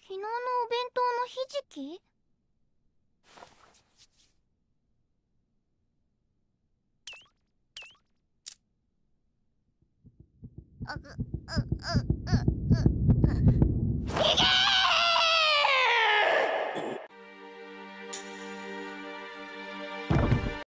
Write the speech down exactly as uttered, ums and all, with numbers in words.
昨日のお弁当のひじき？あぐ、う、う、